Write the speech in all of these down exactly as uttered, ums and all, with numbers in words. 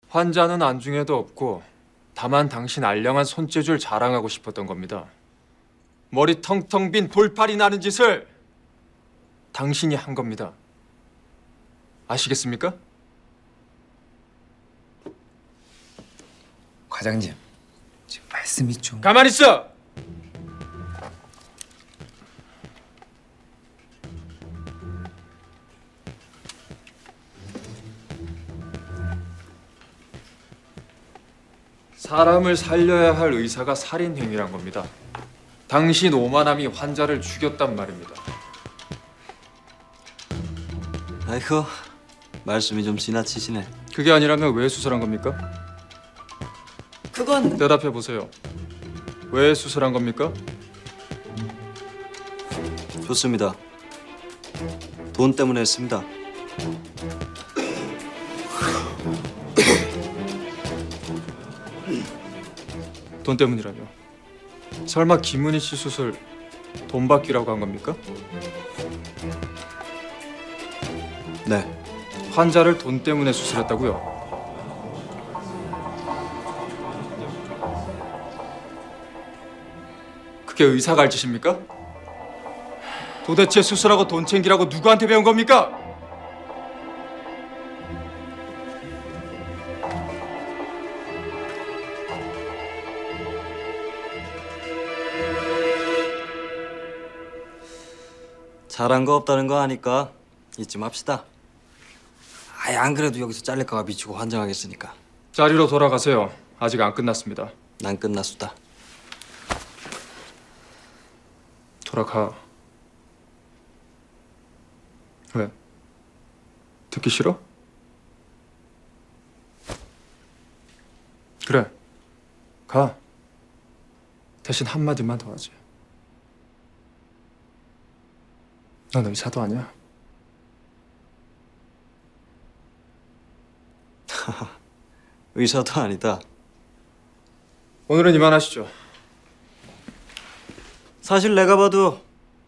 환자는 안중에도 없고 다만 당신 알량한 손재주를 자랑하고 싶었던 겁니다. 머리 텅텅 빈 돌팔이 나는 짓을 당신이 한 겁니다. 아시겠습니까? 과장님, 지금 말씀이 좀... 가만히 있어! 사람을 살려야 할 의사가 살인 행위란 겁니다. 당신 오만함이 환자를 죽였단 말입니다. 아이고, 말씀이 좀 지나치시네. 그게 아니라면 왜 수술한 겁니까? 그건... 대답해 보세요. 왜 수술한 겁니까? 좋습니다. 돈 때문에 했습니다. 돈 때문이라뇨? 설마 김은희 씨 수술 돈 받기라고 한 겁니까? 네. 환자를 돈 때문에 수술했다고요? 그게 의사가 할 짓입니까? 도대체 수술하고 돈 챙기라고 누구한테 배운 겁니까? 잘한 거 없다는 거 아니까 잊지 맙시다. 아예 안 그래도 여기서 잘릴까봐 미치고 환장하겠으니까. 자리로 돌아가세요. 아직 안 끝났습니다. 난 끝났수다. 돌아가. 왜? 듣기 싫어? 그래. 가. 대신 한마디만 더 하지. 넌 의사도 아니야. 의사도 아니다. 오늘은 이만하시죠. 사실 내가 봐도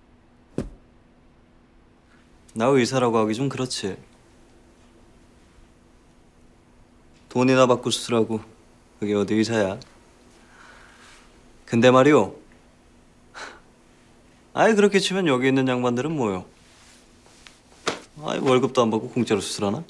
나 의사라고 하기 좀 그렇지. 돈이나 받고 수술하고 그게 어디 의사야. 근데 말이오. 아이 그렇게 치면 여기 있는 양반들은 뭐요? 아이 월급도 안 받고 공짜로 수술하나?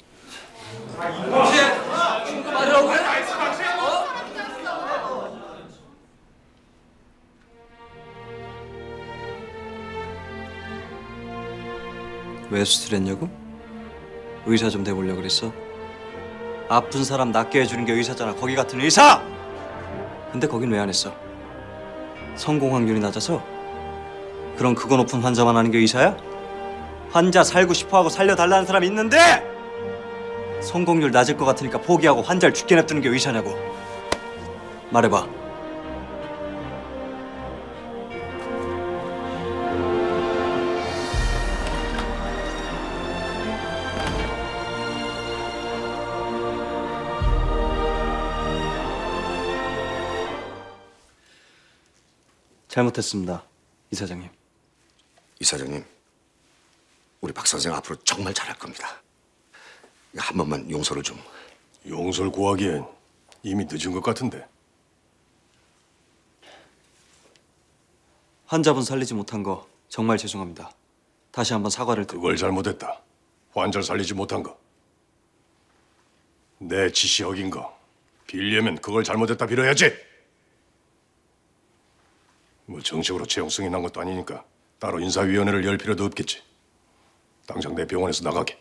왜 수술했냐고? 의사 좀 돼보려고 그랬어? 아픈 사람 낫게 해주는 게 의사잖아. 거기 같은 의사! 근데 거긴 왜 안 했어? 성공 확률이 낮아서? 그럼 그거 높은 환자만 하는 게 의사야? 환자 살고 싶어하고 살려달라는 사람이 있는데! 성공률 낮을 것 같으니까 포기하고 환자를 죽게 냅두는 게 의사냐고. 말해봐. 잘못했습니다, 이사장님. 이사장님, 우리 박 선생 앞으로 정말 잘할 겁니다. 한 번만 용서를 좀. 용서를 구하기엔 이미 늦은 것 같은데. 환자분 살리지 못한 거 정말 죄송합니다. 다시 한번 사과를 드리고. 그걸 잘못했다. 환자를 살리지 못한 거. 내 지시 어긴 거. 빌려면 그걸 잘못했다 빌어야지. 뭐 정식으로 채용 승인한 것도 아니니까 따로 인사위원회를 열 필요도 없겠지. 당장 내 병원에서 나가게.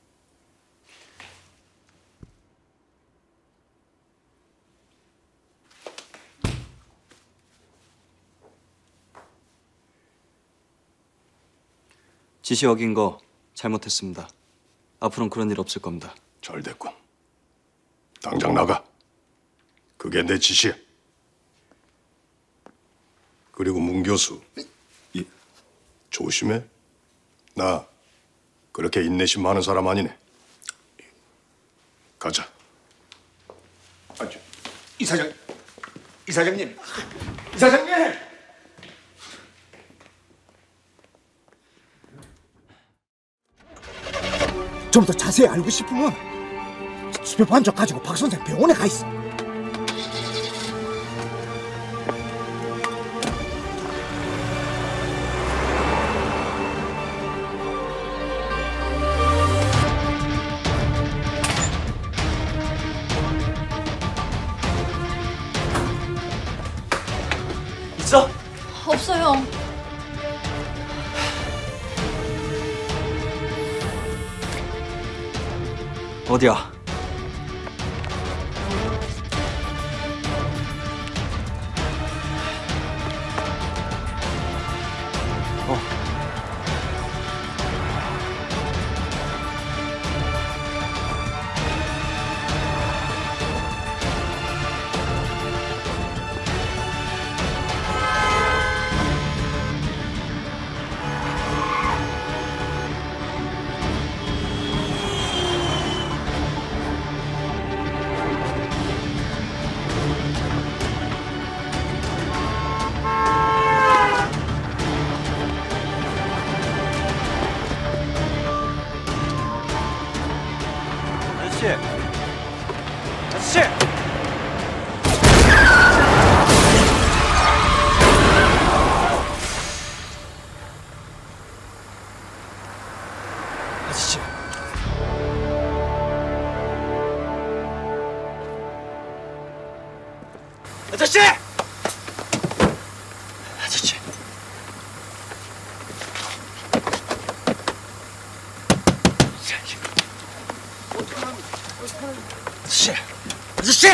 지시 어긴 거 잘못했습니다. 앞으로는 그런 일 없을 겁니다. 잘 됐군. 당장 나가. 그게 내 지시야. 그리고 문 교수. 예. 조심해. 나 그렇게 인내심 많은 사람 아니네. 가자. 아, 저, 이사장, 이사장님, 이사장님! 좀 더 자세히 알고 싶으면 집에 반쪽 가지고 박 선생 병원에 가 있어. 있어? 없어요. 어디야? 아저씨! 아저씨! 아저씨! 아저씨! 아저씨! 아저씨! 아저씨!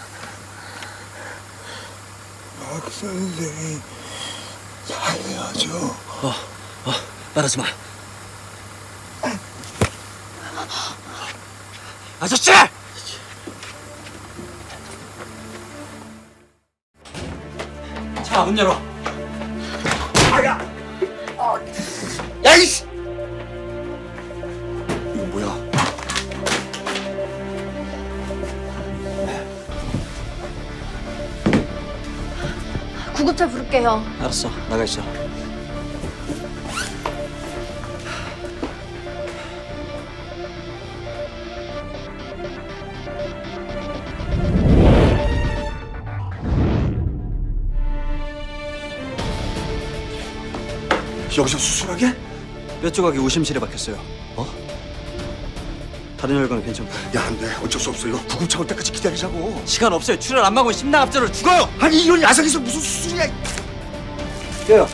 박 선생 살려줘. 어, 어, 말하지 마. 아저씨! 자, 문 열어. 아야! 야 이씨! 이거 뭐야? 구급차 부를게요. 알았어, 나가 있어. 여기서 수술하게? 뼈 조각이 우심실에 박혔어요. 어? 다른 혈관은 괜찮고. 야, 안 돼. 어쩔 수 없어. 이거 구급차 올 때까지 기다리자고. 시간 없어요. 출혈 안 막으면 심낭합절로 죽어요. 아니, 이런 야생에서 무슨 수술이야? 뼈요.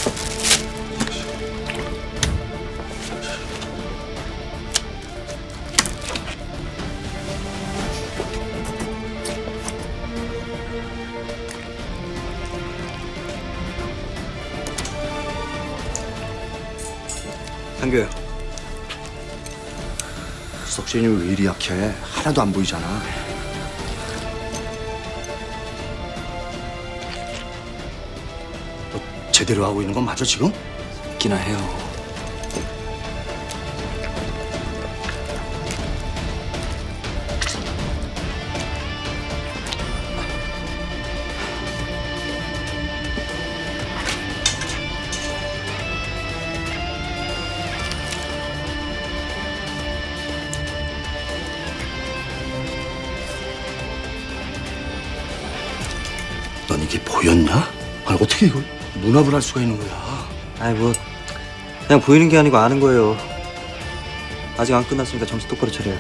당겨요. 석진이 왜 이리 약해? 하나도 안 보이잖아. 너 제대로 하고 있는 건 맞아 지금? 있기나 해요. 넌 이게 보였냐? 아니 어떻게 이걸 문합을 할 수가 있는 거야? 아이 뭐 그냥 보이는 게 아니고 아는 거예요. 아직 안 끝났으니까 정신 똑바로 차려요.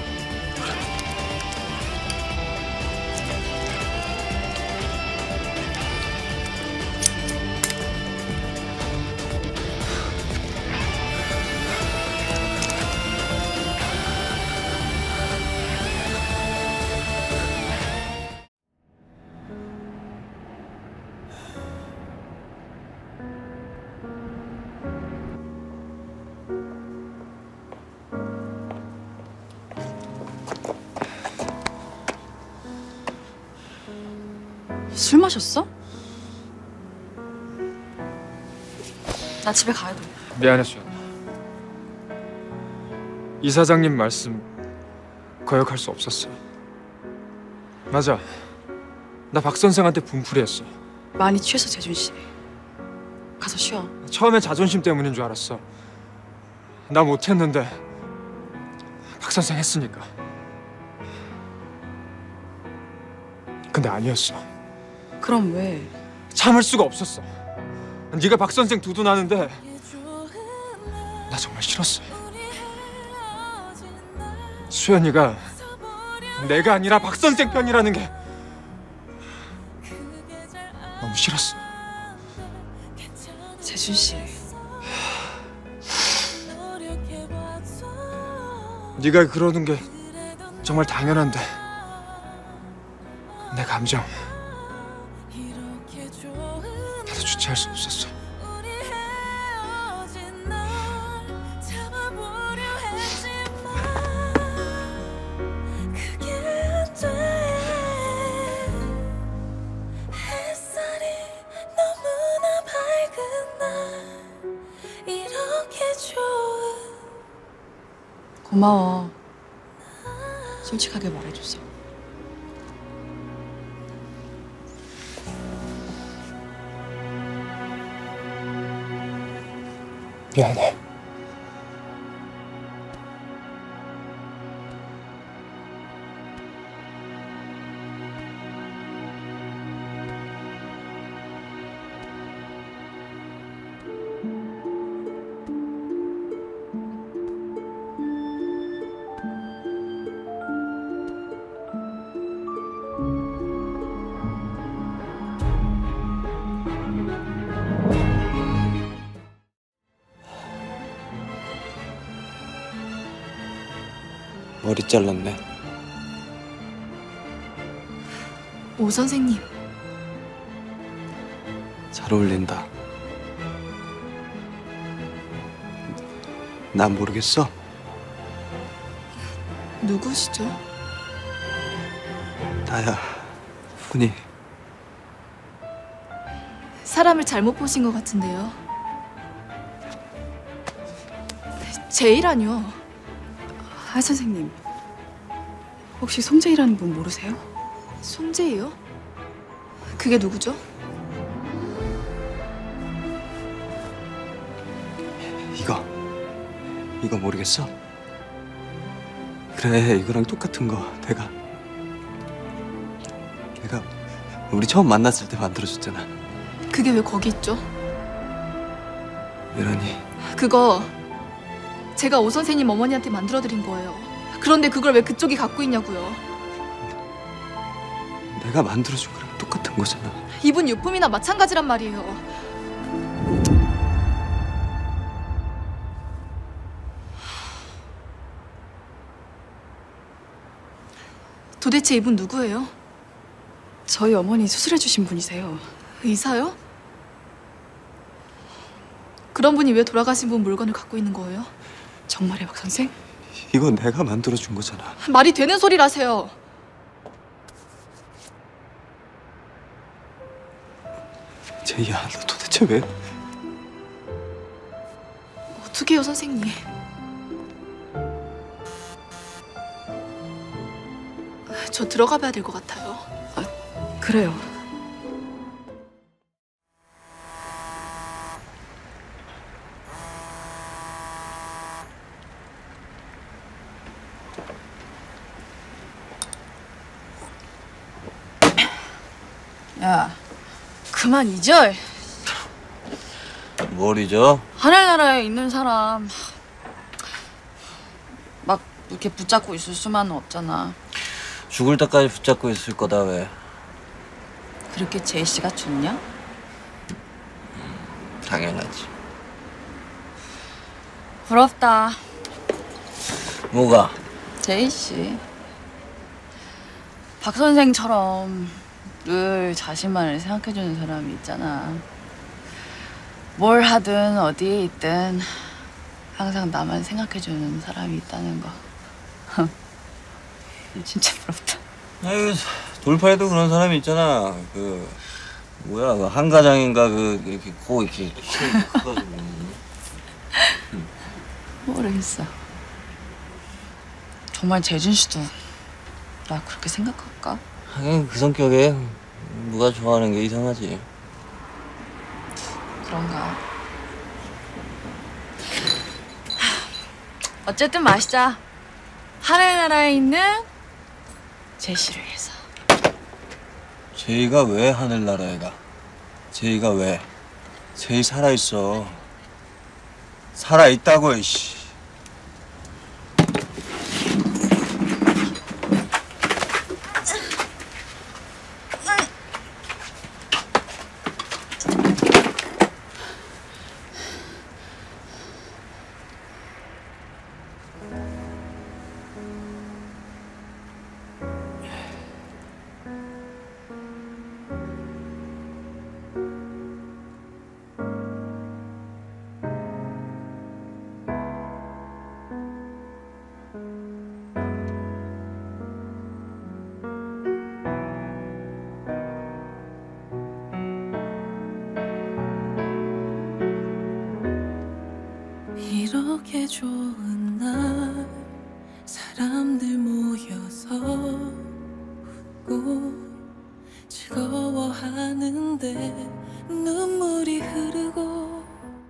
술 마셨어? 나 집에 가야 돼. 미안해 수연아. 이 사장님 말씀 거역할 수 없었어. 맞아. 나 박 선생한테 분풀이했어. 많이 취해서 재준 씨. 가서 쉬어. 처음엔 자존심 때문인 줄 알았어. 나 못했는데 박 선생 했으니까. 근데 아니었어. 그럼 왜? 참을 수가 없었어. 네가 박 선생 두둔하는데 나 정말 싫었어. 수연이가 내가 아니라 박 선생 편이라는 게 너무 싫었어. 재준 씨. 네가 그러는 게 정말 당연한데 내 감정 나도 주체할 수 없었어. 고마워. 솔직하게 말해줘서. 미안해. 머리 잘랐네. 오 선생님. 잘 어울린다. 난 모르겠어. 누구시죠? 나야. 훈이. 사람을 잘못 보신 것 같은데요. 제이라뇨. 하 선생님, 혹시 송재희라는 분 모르세요? 송재희요? 그게 누구죠? 이거. 이거 모르겠어? 그래, 이거랑 똑같은 거 내가 내가 우리 처음 만났을 때 만들어줬잖아. 그게 왜 거기 있죠? 이러니 그거 제가 오 선생님 어머니한테 만들어드린 거예요. 그런데 그걸 왜 그쪽이 갖고 있냐고요. 내가 만들어준 거랑 똑같은 거잖아. 이분 유품이나 마찬가지란 말이에요. 도대체 이분 누구예요? 저희 어머니 수술해 주신 분이세요. 의사요? 그런 분이 왜 돌아가신 분 물건을 갖고 있는 거예요? 정말요, 박 선생? 이건 내가 만들어준 거잖아. 말이 되는 소리라세요. 제이야, 너 도대체 왜? 어떻게 해요, 선생님? 저 들어가 봐야 될 것 같아요. 그래요. 야, 그만 잊어. 뭘 잊어? 하늘나라에 있는 사람 막 이렇게 붙잡고 있을 수만은 없잖아. 죽을 때까지 붙잡고 있을 거다. 왜? 그렇게 제이 씨가 좋냐? 당연하지. 부럽다. 뭐가? 제이 씨. 박 선생처럼 늘 자신만을 생각해주는 사람이 있잖아. 뭘 하든 어디에 있든 항상 나만 생각해주는 사람이 있다는 거. 진짜 부럽다. 아유, 돌파에도 그런 사람이 있잖아. 그 뭐야, 그 한가장인가 그 이렇게 코 이렇게 커가지고. 모르겠어. 정말 재준 씨도 나 그렇게 생각할까? 하긴 그 성격에 누가 좋아하는 게 이상하지. 그런가. 어쨌든 마시자. 하늘나라에 있는 제시를 위해서. 제이가 왜 하늘나라에 가? 제이가 왜? 제이 살아있어. 살아있다고, 이씨. 이렇게 좋은 날 사람들 모여서 웃고 즐거워하는데 눈물이 흐르고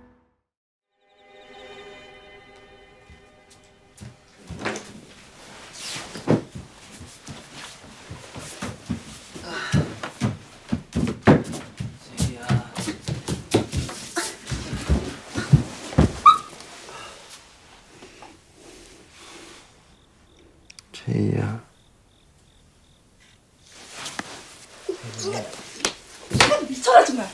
제이야. 미쳐라 정말.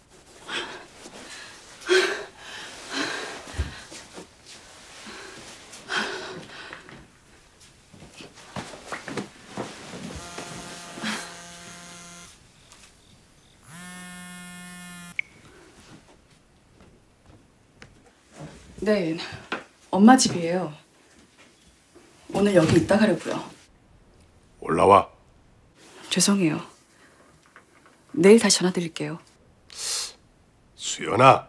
네, 엄마 집이에요. 오늘 여기 있다 가려고요. 올라와. 죄송해요. 내일 다시 전화 드릴게요. 수연아.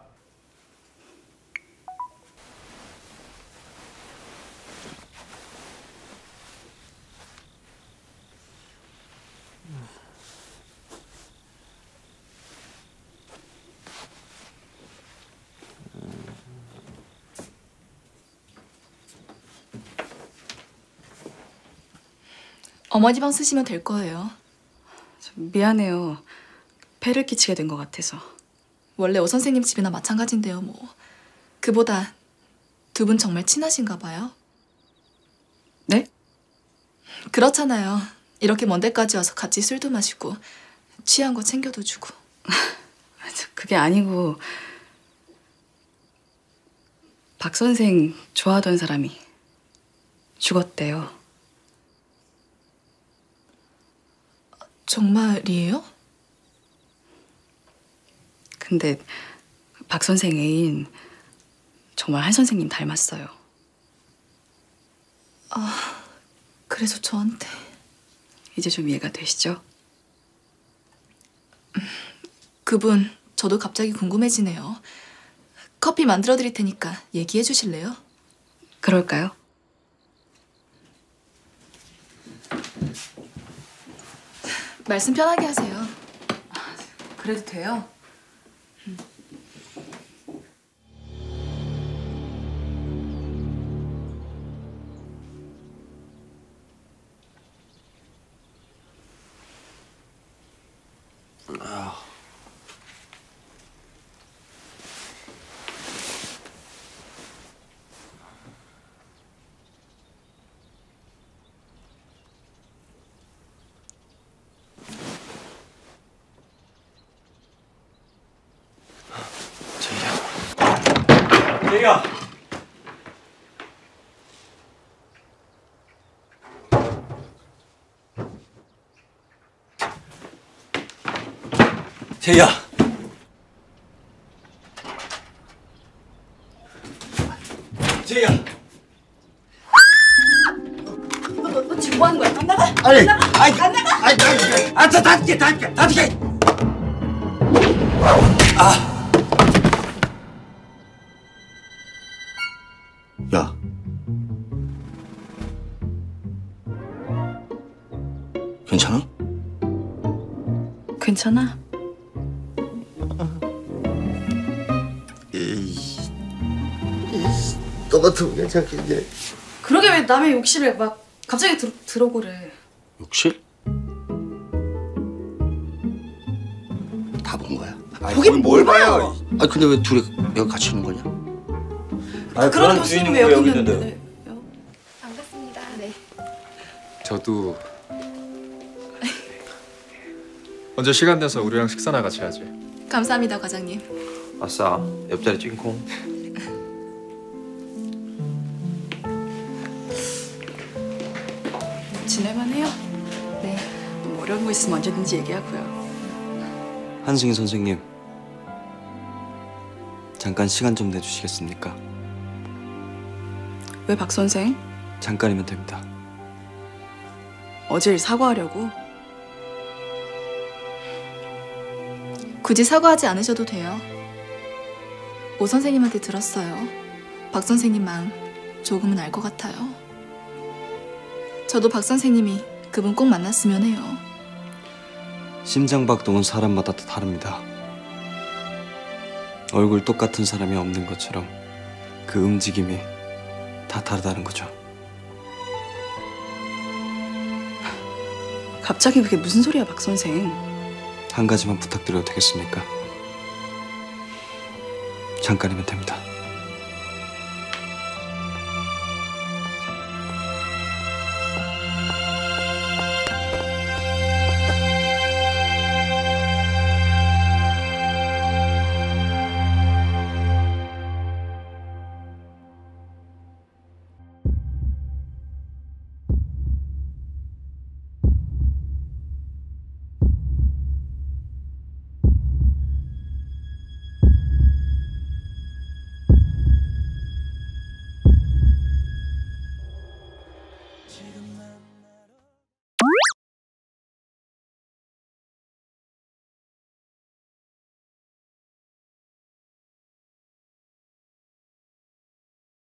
어머니 방 쓰시면 될 거예요. 미안해요. 폐를 끼치게 된 것 같아서. 원래 오 선생님 집이나 마찬가지인데요, 뭐. 그보다 두 분 정말 친하신가 봐요. 네? 그렇잖아요. 이렇게 먼 데까지 와서 같이 술도 마시고 취한 거 챙겨도 주고. 그게 아니고 박 선생 좋아하던 사람이 죽었대요. 정말이에요? 근데 박 선생 애인 정말 한 선생님 닮았어요. 아, 그래서 저한테. 이제 좀 이해가 되시죠? 그분 저도 갑자기 궁금해지네요. 커피 만들어 드릴 테니까 얘기해 주실래요? 그럴까요? 말씀 편하게 하세요. 그래도 돼요? 제이야. 제이야. 제이야. 너, 너, 너 지금 뭐 하는 거야? 안 나가? 아니, 안 나가? 아니, 안 나가? 아니, 아니, 아, 다 닫게, 닫게, 닫게. 아. 야. 괜찮아? 괜찮아? 에이, 너 같으면 괜찮겠니? 그러게 왜 남의 욕실에 막 갑자기 들, 들어오고 그래. 욕실? 본 거야? 보긴 뭘 봐요? 아 근데 왜 둘이 여기 같이 있는 거냐? 아 그런 교수님 왜 여기 있는데? 반갑습니다. 네. 저도 언제 시간 내서 우리랑 식사나 같이 하지. 감사합니다, 과장님. 아싸, 옆자리 찐콩. 지낼만 해요? 네. 뭐 어려운 거 있으면 언제든지 얘기하고요. 한승희 선생님, 잠깐 시간 좀 내주시겠습니까? 왜 박 선생? 잠깐이면 됩니다. 어제 일 사과하려고? 굳이 사과하지 않으셔도 돼요. 오 선생님한테 들었어요. 박 선생님 마음 조금은 알 것 같아요. 저도 박 선생님이 그분 꼭 만났으면 해요. 심장박동은 사람마다 다 다릅니다. 얼굴 똑같은 사람이 없는 것처럼 그 움직임이 다 다르다는 거죠. 갑자기 그게 무슨 소리야, 박 선생? 한 가지만 부탁드려도 되겠습니까? 잠깐이면 됩니다.